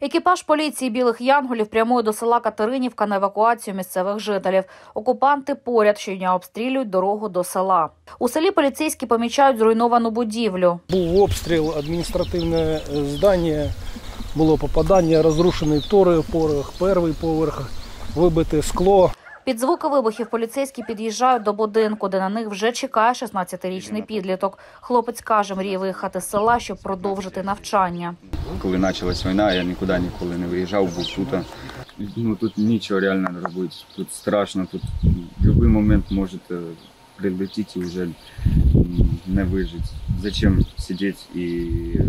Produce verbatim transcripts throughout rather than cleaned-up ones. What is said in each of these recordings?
Екіпаж поліції «Білих Янголів» прямує до села Катеринівка на евакуацію місцевих жителів. Окупанти поряд щодня обстрілюють дорогу до села. У селі поліцейські помічають зруйновану будівлю. Був обстріл, адміністративне здання, було попадання, розрушений другий поверх, перший поверх, вибите скло. Під звуки вибухів поліцейські під'їжджають до будинку, де на них вже чекає шістнадцятирічний підліток. Хлопець каже, мріє виїхати з села, щоб продовжити навчання. Коли почалась війна, я нікуди ніколи не виїжджав, був тут. Ну, тут нічого реально не робити, тут страшно, тут в будь-який момент можете прилетіти і вже не вижити. Зачем сидіти і...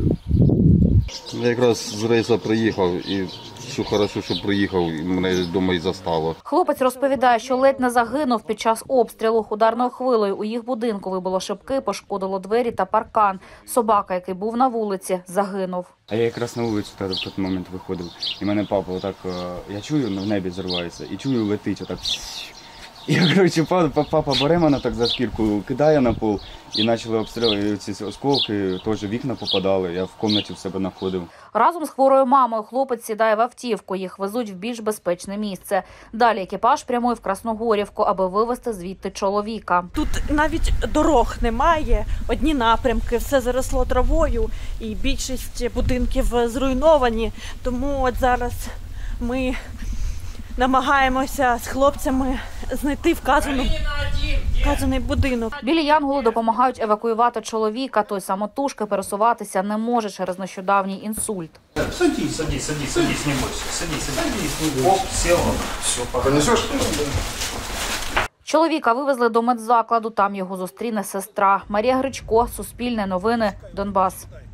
Я якраз з рейсу приїхав і все хорошо, що приїхав, і мене вдома і застало. Хлопець розповідає, що ледь не загинув під час обстрілу. Ударною хвилею у їх будинку вибило шибки, пошкодило двері та паркан. Собака, який був на вулиці, загинув. А я якраз на вулицю тоді в той момент виходив. І мене папа отак, я чую, в небі зривається, і чую, летить отак. І, коротше, папа, папа бере мене так за шкірку, кидає на пол, і почали обстрілювати ці осколки, теж вікна попадали, я в кімнаті в себе знаходив. Разом з хворою мамою хлопець сідає в автівку, їх везуть в більш безпечне місце. Далі екіпаж прямує в Красногорівку, аби вивезти звідти чоловіка. Тут навіть дорог немає, одні напрямки, все заросло травою і більшість будинків зруйновані. Тому от зараз ми намагаємося з хлопцями знайти вказану, вказаний будинок. Білі Янголи допомагають евакуювати чоловіка. Той самотужки пересуватися не може через нещодавній інсульт. Садись, садись, садись, садись, не бойся. Садись, садись. Оп, села. Все, понесешь? Чоловіка вивезли до медзакладу. Там його зустріне сестра. Марія Гричко, Суспільне новини, Донбас.